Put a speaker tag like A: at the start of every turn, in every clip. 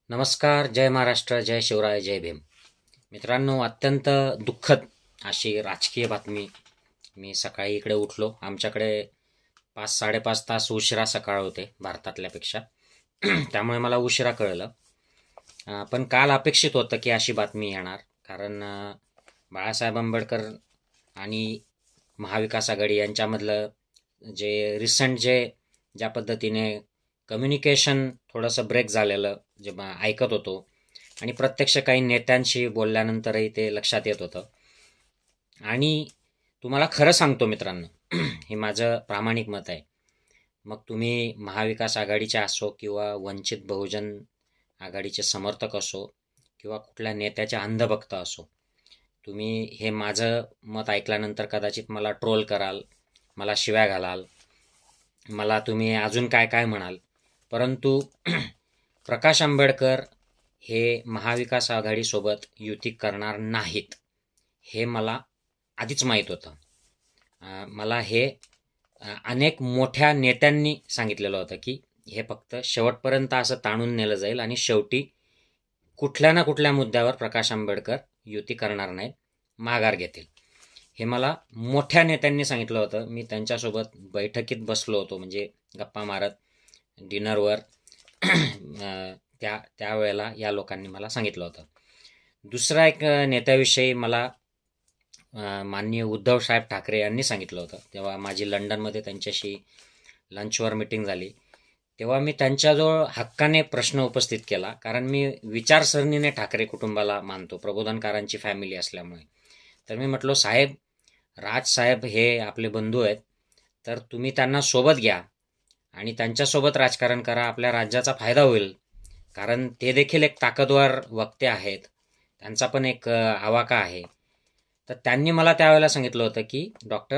A: नमस्कार. जय महाराष्ट्र, जय शिवराय, जय भीम. मित्रांनो, अत्यंत दुःखद अशी राजकीय बातमी. मी सकाळी इकडे उठलो. आमच्याकडे 5-5.5 तास उशिरा सकाळ होते भारतातल्यापेक्षा. त्यामुळे मला उशिरा कळलं. पण काल अपेक्षित होतं की अशी बातमी येणार. कारण बाळासाहेब आंबेडकर आणि महाविकास आघाडी यांच्यामधलं ज्या पद्धतीने कम्युनिकेशन थोडंसं ब्रेक झालेलं जे ऐकत होतो आणि प्रत्यक्ष काही नेत्यांशी बोलल्यानंतरही ते लक्षात येत होतं. आणि तुम्हाला खरं सांगतो मित्रांनो, हे माझं प्रामाणिक मत आहे. मग तुम्ही महाविकास आघाडीचे असो किंवा वंचित बहुजन आघाडीचे समर्थक असो किंवा कुठल्या नेत्याचे अंधभक्त असो, तुम्ही हे माझं मत ऐकल्यानंतर कदाचित मला ट्रोल कराल, मला शिव्या घालाल, मला तुम्ही अजून काय काय म्हणाल. परंतु प्रकाश आंबेडकर हे महाविकास आघाडीसोबत युती करणार नाहीत हे मला आधीच माहीत होतं. मला हे अनेक मोठ्या नेत्यांनी सांगितलेलं होतं की हे फक्त शेवटपर्यंत असं ताणून नेलं जाईल आणि शेवटी कुठल्या ना कुठल्या मुद्द्यावर प्रकाश आंबेडकर युती करणार नाहीत, माघार घेतील. हे मला मोठ्या नेत्यांनी सांगितलं होतं. मी त्यांच्यासोबत बैठकीत बसलो होतो, म्हणजे गप्पा मारत डिनरवर. त्यावेळेला या लोकांनी मला सांगितलं होतं. दुसरा एक नेत्याविषयी मला माननीय उद्धव साहेब ठाकरे यांनी सांगितलं होतं. तेव्हा माझी लंडनमध्ये त्यांच्याशी लंचवर मीटिंग झाली. तेव्हा मी त्यांच्याजवळ हक्काने प्रश्न उपस्थित केला, कारण मी विचारसरणीने ठाकरे कुटुंबाला मानतो, प्रबोधनकारांची फॅमिली असल्यामुळे. तर मी म्हटलो, साहेब, राजसाहेब हे आपले बंधू आहेत, तर तुम्ही त्यांना सोबत घ्या आणि त्यांच्यासोबत राजकारण करा. आपल्या राज्याचा फायदा होईल, कारण ते देखील एक ताकदवर वक्ते आहेत, त्यांचा पण एक आवाका आहे. तर त्यांनी मला त्यावेळेला सांगितलं होतं की डॉक्टर,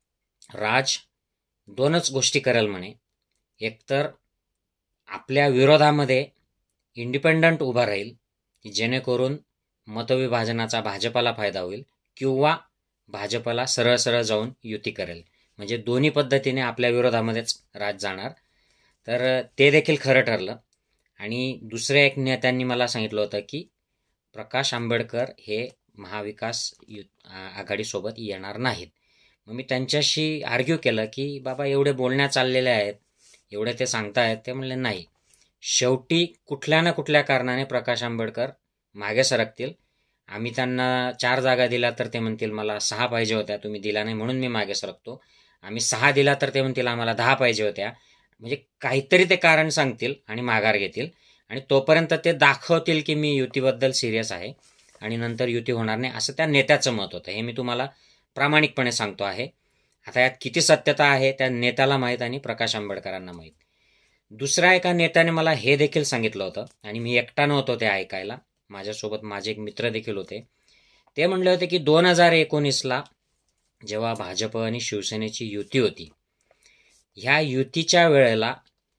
A: राज दोनच गोष्टी करेल म्हणे. एकतर आपल्या विरोधामध्ये इंडिपेंडंट उभा राहील, जेणेकरून मतविभाजनाचा भाजपाला फायदा होईल, किंवा भाजपला सरळ सरळ जाऊन युती करेल. म्हणजे दोन्ही पद्धतीने आपल्या विरोधामध्येच राज जाणार. तर ते देखील खरं ठरलं. आणि दुसऱ्या एक नेत्यांनी मला सांगितलं होतं की प्रकाश आंबेडकर हे महाविकास आघाडीसोबत येणार नाहीत. मग मी त्यांच्याशी आर्ग्यू केलं की बाबा, एवढे बोलण्या चाललेल्या आहेत, एवढे ते सांगतायत. ते म्हणले नाही, शेवटी कुठल्या ना कुठल्या कारणाने प्रकाश आंबेडकर मागे सरकतील. आम्ही त्यांना 4 जागा दिल्या तर ते म्हणतील मला 6 पाहिजे होत्या, तुम्ही दिला नाही म्हणून मी मागे सरकतो. आम्ही 6 दिला तर ते म्हणतील आम्हाला 10 पाहिजे होत्या. म्हणजे काहीतरी ते कारण सांगतील आणि माघार घेतील. आणि तोपर्यंत ते दाखवतील की मी युतीबद्दल सिरियस आहे, आणि नंतर युती होणार नाही, असं त्या नेत्याचं मत होतं. हे मी तुम्हाला प्रामाणिकपणे सांगतो आहे. आता यात किती सत्यता आहे त्या नेत्याला माहीत आणि प्रकाश आंबेडकरांना माहीत. दुसऱ्या एका नेत्याने मला हे देखील सांगितलं होतं, आणि मी एकटा नव्हतो ते ऐकायला, माझ्यासोबत माझे एक मित्र देखील होते. ते म्हणले होते की 2019ला जेव्हा भाजप आणि शिवसेनेची युती होती, ह्या युतीच्या वेळेला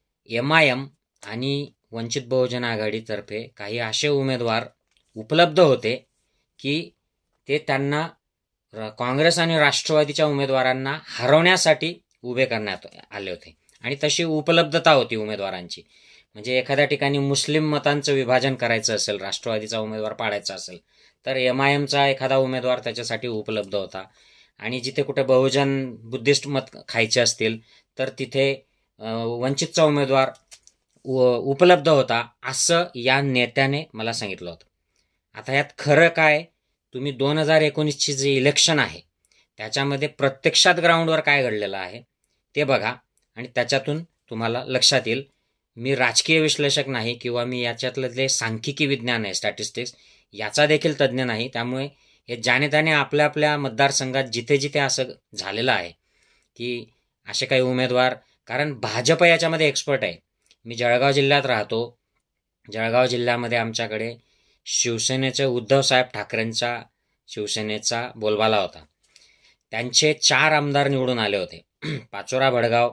A: MIM आणि वंचित बहुजन आघाडीतर्फे काही असे उमेदवार उपलब्ध होते की ते त्यांना काँग्रेस आणि राष्ट्रवादीच्या उमेदवारांना हरवण्यासाठी उभे करण्यात आले होते. आणि तशी उपलब्धता होती उमेदवारांची. म्हणजे एखाद्या ठिकाणी मुस्लिम मतांचं विभाजन करायचं असेल, राष्ट्रवादीचा उमेदवार पाडायचा असेल, तर MIMचा एखादा उमेदवार त्याच्यासाठी उपलब्ध होता. आणि जिथे कुठे बहुजन बुद्धिस्ट मत खायचे असतील तर तिथे वंचितचा उमेदवार उपलब्ध होता, असं या नेत्याने मला सांगितलं होतं. आता यात खरं काय, तुम्ही 2019ची जे इलेक्शन आहे त्याच्यामध्ये प्रत्यक्षात ग्राउंडवर काय घडलेलं आहे ते बघा, आणि त्याच्यातून तुम्हाला लक्षात येईल. मी राजकीय विश्लेषक नाही, किंवा मी याच्यातलं जे सांख्यिकी विज्ञान आहे, स्टॅटिस्टिक्स, याचा देखील तज्ज्ञ नाही. त्यामुळे हे ज्याने त्याने आपल्या आपल्या मतदारसंघात जिथे जिथे असं झालेलं आहे की असे काही उमेदवार, कारण भाजप याच्यामध्ये एक्सपर्ट आहे. मी जळगाव जिल्ह्यात राहतो. जळगाव जिल्ह्यामध्ये आमच्याकडे शिवसेनेचे उद्धवसाहेब ठाकरेंचा शिवसेनेचा बोलबाला होता. त्यांचे 4 आमदार निवडून आले होते. पाचोरा भडगाव,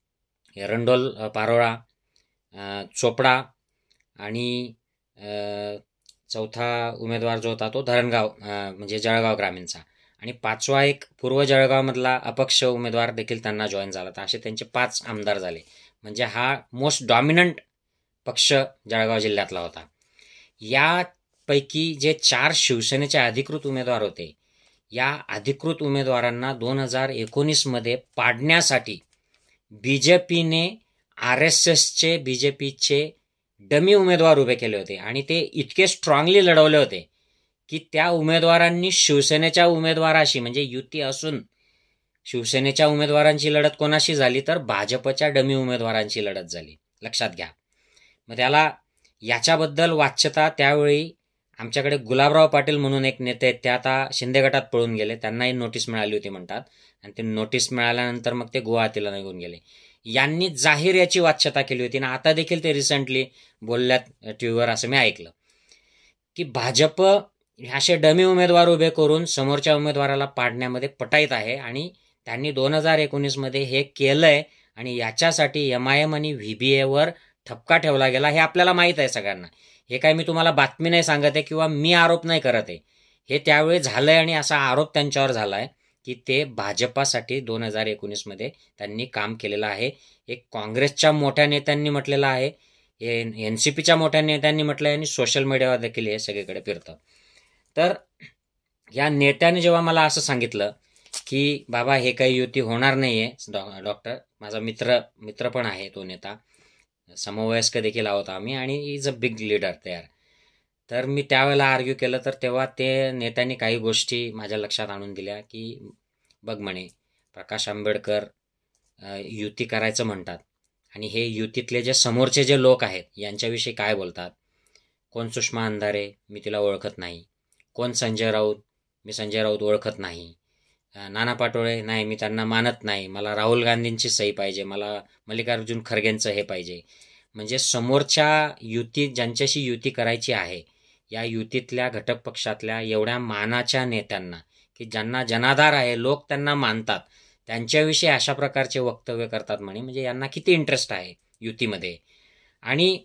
A: एरंडोल पारोळा, चोपडा, आणि चौथा उमेदवार जो होता तो धरणगाव, म्हणजे जळगाव ग्रामीणचा, आणि 5वा एक पूर्व जळगावमधला अपक्ष उमेदवार देखील त्यांना जॉईन झाला. तर असे त्यांचे 5 आमदार झाले. म्हणजे हा मोस्ट डॉमिनंट पक्ष जळगाव जिल्ह्यातला होता. यापैकी जे 4 शिवसेनेचे अधिकृत उमेदवार होते, या अधिकृत उमेदवारांना 2019 मध्ये पाडण्यासाठी बीजेपीने RSSचे बीजेपीचे डमी उमेदवार उभे केले होते आणि ते इतके स्ट्रॉंगली लढवले होते की त्या उमेदवारांनी शिवसेनेच्या उमेदवाराशी, म्हणजे युती असून शिवसेनेच्या उमेदवारांची लढत कोणाशी झाली तर भाजपच्या डमी उमेदवारांची लढत झाली, लक्षात घ्या. मग त्याला याच्याबद्दल वाच्यता त्यावेळी आमच्याकडे गुलाबराव पाटील म्हणून एक नेते आहेत, ते आता शिंदे गटात पळून गेले, त्यांनाही नोटीस मिळाली होती म्हणतात, आणि ते नोटीस मिळाल्यानंतर मग ते गुवाहाटीला निघून गेले. यांनी जाहीर याची वाच्यता केली होती ना आता देखील ते रिसेंटली बोलल्यात टीव्हीवर, असं मी ऐकलं की भाजप असे डमी उमेदवार उभे करून समोरच्या उमेदवाराला पाडण्यामध्ये पटाईत आहे आणि त्यांनी 2019 मध्ये हे केलंय आणि याच्यासाठी MIM आणि VBAवर ठपका ठेवला गेला, हे आपल्याला माहीत आहे सगळ्यांना. हे काय मी तुम्हाला बातमी नाही सांगत आहे किंवा मी आरोप नाही करत आहे, हे त्यावेळी झालंय आणि असा आरोप त्यांच्यावर झालाय की ते भाजपासाठी 2019 मध्ये त्यांनी काम केलेलं आहे. एक काँग्रेसच्या मोठ्या नेत्यांनी म्हटलेलं आहे, NCPच्या मोठ्या नेत्यांनी म्हटलंय आणि सोशल मीडियावर देखील हे सगळीकडे फिरतं. तर या नेत्याने जेव्हा मला असं सांगितलं की बाबा हे काही युती होणार नाहीये, डॉक्टर माझा मित्र पण आहे तो नेता, समवयस्क देखील आहोत आम्ही आणि इज अ बिग लीडर तयार, तर मी त्यावेळेला आर्ग्यू केलं तर तेव्हा ते नेत्यांनी काही गोष्टी माझ्या लक्षात आणून दिल्या की बघ म्हणे, प्रकाश आंबेडकर युती करायचं म्हणतात आणि हे युतीतले जे समोरचे जे लोक आहेत यांच्याविषयी काय बोलतात. कोण सुषमा अंधारे, मी तिला ओळखत नाही. कोण संजय राऊत, मी संजय राऊत ओळखत नाही. नाना पाटोळे, नाही मी त्यांना मानत नाही, मला राहुल गांधींची सही पाहिजे, मला मल्लिकार्जुन खरगेंचं हे पाहिजे. म्हणजे समोरच्या युती, ज्यांच्याशी युती करायची आहे, या युतीतल्या घटक पक्षातल्या एवढ्या मानाच्या नेत्यांना की ज्यांना जनाधार आहे, लोक त्यांना मानतात, त्यांच्याविषयी अशा प्रकारचे वक्तव्य करतात म्हणे, म्हणजे यांना किती इंटरेस्ट आहे युतीमध्ये. आणि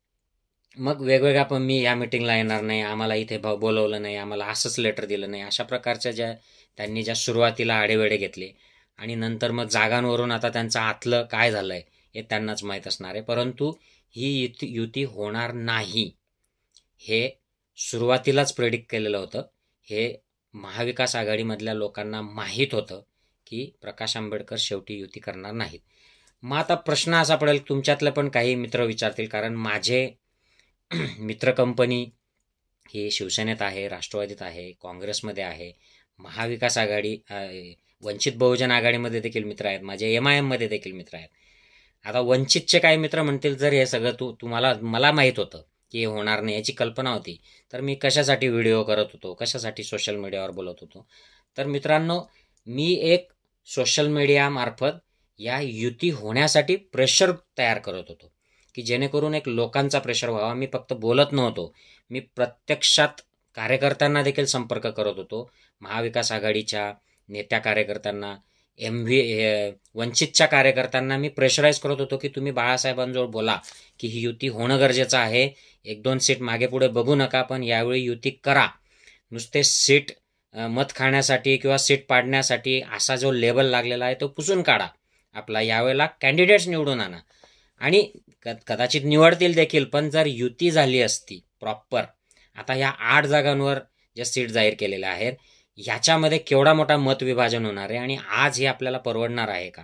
A: मग वेगवेगळ्या, पण मी या मिटिंगला येणार नाही, आम्हाला इथे बोलवलं नाही, आम्हाला असंच लेटर दिलं नाही, अशा प्रकारच्या त्यांनी ज्या सुरुवातीला आडेवेडे घेतले आणि नंतर मग जागांवरून आता त्यांचं आतलं काय झालंय हे त्यांनाच माहीत असणार आहे. परंतु ही युती होणार नाही हे सुरुवातीलाच प्रेडिक्ट केलेलं होतं. हे महाविकास आघाडीमधल्या लोकांना माहीत होतं की प्रकाश आंबेडकर शेवटी युती करणार नाहीत. मग आता प्रश्न असा पडेल, तुमच्यातले पण काही मित्र विचारतील, कारण माझे मित्र कंपनी ही शिवसेनेत आहे, राष्ट्रवादीत आहे, काँग्रेसमध्ये आहे, महाविकास आघाडी, वंचित बहुजन आघाडीमध्ये देखील मित्र आहेत, माझे MIM मध्ये देखील मित्र आहेत. आता वंचितचे काही मित्र म्हणतील जर हे सगळं तुम्हाला, मला माहीत होतं की हे होणार नाही, याची कल्पना होती, तर मी कशासाठी व्हिडिओ करत होतो, कशासाठी सोशल मीडियावर बोलत होतो. तर मित्रांनो, मी एक सोशल मीडियामार्फत या युती होण्यासाठी प्रेशर तयार करत होतो की जेणेकरून एक लोकांचा प्रेशर व्हावा. मी फक्त बोलत नव्हतो, मी प्रत्यक्षात कार्यकर्त्यांना देखील संपर्क करत होतो, महाविकास आघाडीच्या नेत्या कार्यकर्त्यांना, वंचितच्या कार्यकर्त्यांना मी प्रेशराईज करत होतो की तुम्ही बाळासाहेबांजवळ बोला की ही युती होणं गरजेचं आहे, 1-2 सीट मागे पुढे बघू नका, पण यावेळी युती करा. नुसते सीट मत खाण्यासाठी किंवा सीट पाडण्यासाठी असा जो लेबल लागलेला आहे तो पुसून काढा आपला, यावेळेला कॅन्डिडेट्स निवडून आणा आणि कदाचित निवडतील देखील, पण जर युती झाली असती प्रॉपर, आता ह्या 8 जागांवर ज्या सीट जाहीर केलेल्या आहेत ह्याच्यामध्ये केवढा मोठा मतविभाजन होणार आहे आणि आज हे आपल्याला परवडणार आहे का?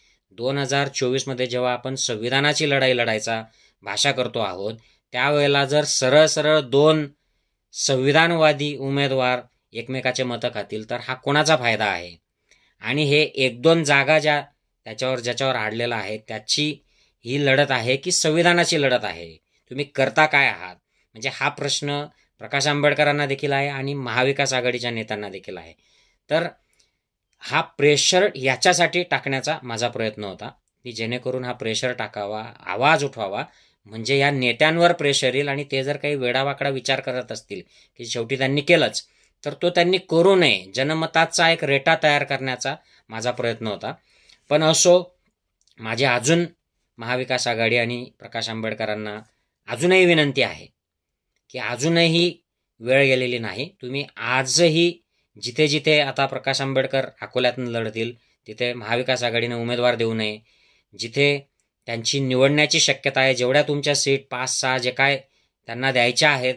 A: 2024 मध्ये जेव्हा आपण संविधानाची लढाई लढायचा भाषा करतो आहोत, त्यावेळेला जर सरळ सरळ 2 संविधानवादी उमेदवार एकमेकाचे मतं खातील तर हा कोणाचा फायदा आहे? आणि हे 1-2 जागा ज्याच्यावर आडलेला आहे त्याची ही लढत आहे की संविधानाची लढत आहे? तुम्ही करता काय आहात? म्हणजे हा प्रश्न प्रकाश आंबेडकरांना देखील आहे आणि महाविकास आघाडीच्या नेत्यांना देखील आहे. तर हा प्रेशर याच्यासाठी टाकण्याचा माझा प्रयत्न होता की जेणेकरून हा प्रेशर टाकावा, आवाज उठवावा, म्हणजे या नेत्यांवर प्रेशर येईल आणि ते जर काही वेडावाकडा विचार करत असतील की शेवटी त्यांनी केलंच, तर तो त्यांनी करू नये. जनमताचा एक रेटा तयार करण्याचा माझा प्रयत्न होता. पण असो, माझी अजून महाविकास आघाडी आणि प्रकाश आंबेडकरांना अजूनही विनंती आहे की अजूनही वेळ गेलेली नाही. तुम्ही आजही जिथे जिथे आता प्रकाश आंबेडकर अकोल्यातून लढतील तिथे महाविकास आघाडीने उमेदवार देऊ नये. जिथे त्यांची निवडण्याची शक्यता आहे, जेवढ्या तुमच्या सीट 5-6 जे काय त्यांना द्यायच्या आहेत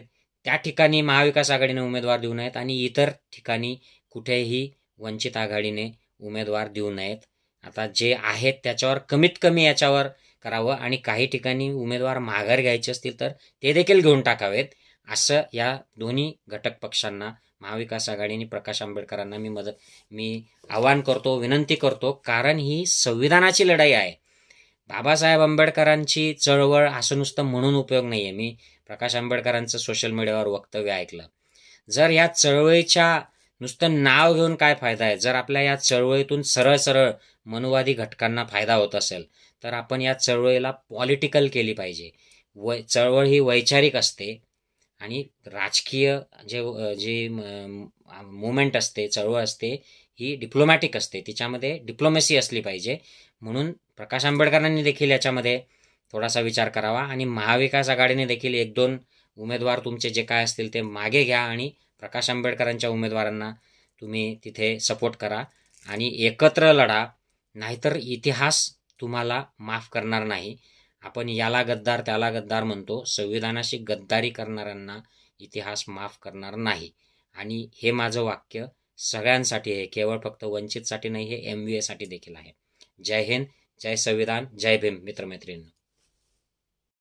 A: त्या ठिकाणी महाविकास आघाडीने उमेदवार देऊ नयेत आणि इतर ठिकाणी कुठेही वंचित आघाडीने उमेदवार देऊ नयेत. आता जे आहेत त्याच्यावर कमीत कमी याच्यावर करावं आणि काही ठिकाणी उमेदवार माघार घ्यायचे असतील तर ते देखील घेऊन टाकावेत, असं या दोन्ही घटक पक्षांना, महाविकास आघाडी आणि प्रकाश आंबेडकरांना मी आवाहन करतो, विनंती करतो. कारण ही संविधानाची लढाई आहे. बाबासाहेब आंबेडकरांची चळवळ असं नुसतं म्हणून उपयोग नाहीये. मी प्रकाश आंबेडकरांचं सोशल मीडियावर वक्तव्य ऐकलं. जर या चळवळीच्या नुसतं नाव घेऊन काय फायदा आहे? जर आपल्या या चळवळीतून सरळ सरळ मनुवादी घटकांना फायदा होत असेल तर आपण या चळवळीला पॉलिटिकल केली पाहिजे. चळवळ ही वैचारिक असते आणि राजकीय जे मुवमेंट असते, चळवळ असते, ही डिप्लोमॅटिक असते. तिच्यामध्ये डिप्लोमॅसी असली पाहिजे. म्हणून प्रकाश आंबेडकरांनी देखील याच्यामध्ये थोडासा विचार करावा आणि महाविकास आघाडीने देखील 1-2 उमेदवार तुमचे जे काय असतील ते मागे घ्या आणि प्रकाश आंबेडकरांच्या उमेदवारांना तुम्ही तिथे सपोर्ट करा आणि एकत्र लढा. नाहीतर इतिहास तुम्हाला माफ करणार नाही. आपण याला गद्दार त्याला गद्दार म्हणतो, संविधानाशी गद्दारी करणाऱ्यांना इतिहास माफ करणार नाही. आणि हे माझं वाक्य सगळ्यांसाठी आहे, केवळ फक्त वंचितसाठी नाही, हे MVA साठी देखील आहे. जय हिंद, जय संविधान, जय भीम मित्रमैत्रिणींनो.